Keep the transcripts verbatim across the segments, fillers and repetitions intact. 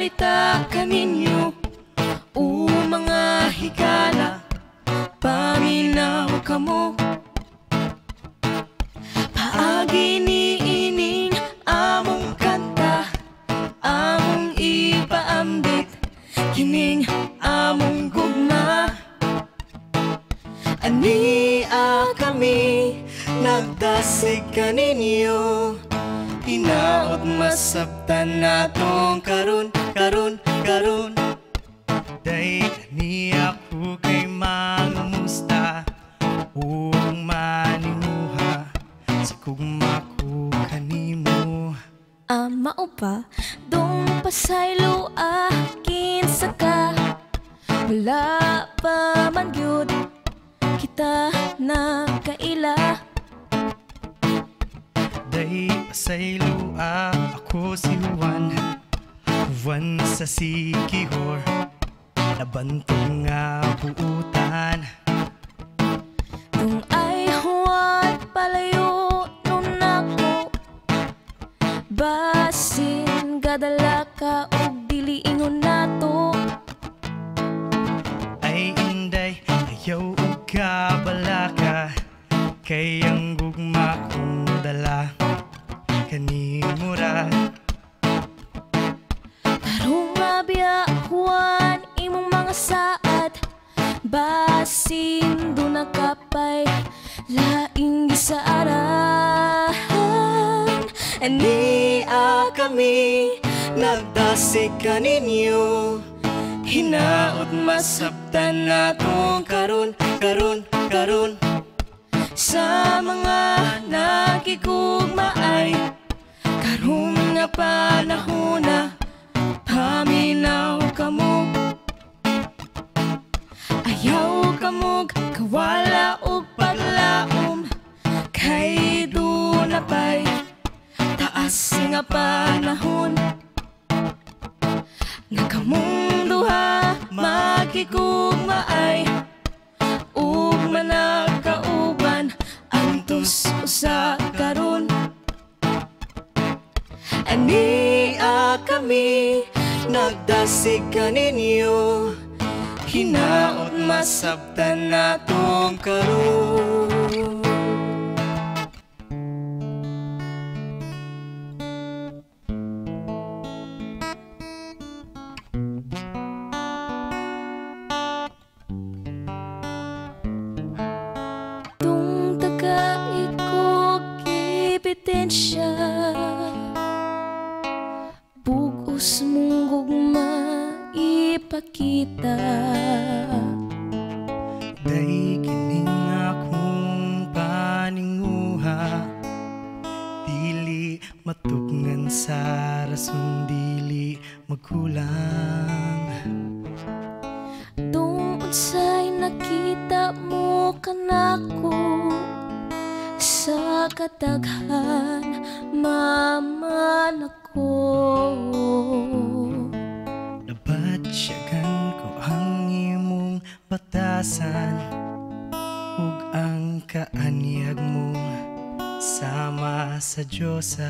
balita kaninyo o mga higala, paminaw kamo. Paagi niining among kanta, among ipaambit kining among gugma. Ania kami nagdasig kaninyo, hinaot masabtan natong karon, karon, karon. Day ni ako kay mangumusta uong manimuha sa kugma ko kanimo. Ama upa, dong pasaylo akin saka, wala pa man gyud kita nakaila. Day pasaylo ako si Juan, Juan sa Sikihor, nabantong nga buutan. Dong ay huwag palayo nun ako, basin gadala ka og dili ingon nato. Ay inday, ayaw og kabalaka, kay ang gugma kong dala kanimo ra. Tarong nga biya Juan imong mga saad, basin do nakapay laing gisaaran. Ania kami nagdasig kaninyo, hinaot masabtan natong karon, karon, karon. Sa mga nakikugma ay karon nga panahon na, paminaw kamo. Ayaw kamog kawala og paglaom, kay duna pa'y taas nga panahon. Nga kamong duha makikugma ay ug managkauban antos usa karon. Ania kami nagdasig kaninyo, hinaot masabtan natong karon. Tung taga-ikog ebidensya, bugos mong gugma ipakita. Day kining akong paninguha, dili matugnan sa rason, dili magkulang. Tung unsay nakita mo kanako, sa kadaghan maman ako. Nabatsyagan ko ang imong batasan, ug ang kaanyag mo sama sa Diyosa.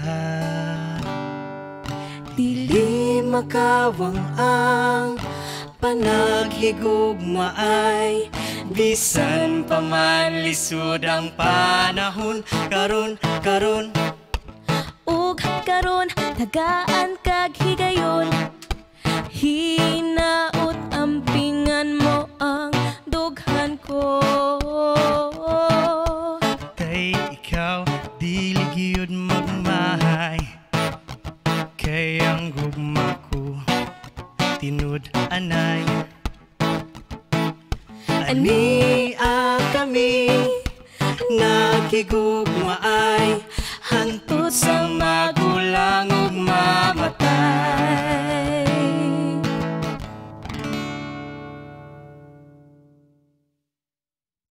Dili makawang ang panaghigugma ay, bisan pa man lisod ang panahon, karon, karon. Ug karon tagaan kag higayon, hinaot ampingan mo ang dughan ko. Tay ikaw dili gyud magmahay, kay ang gugma ko tinud anay. Ania kami nakigugma ay, hantod sa magulang ug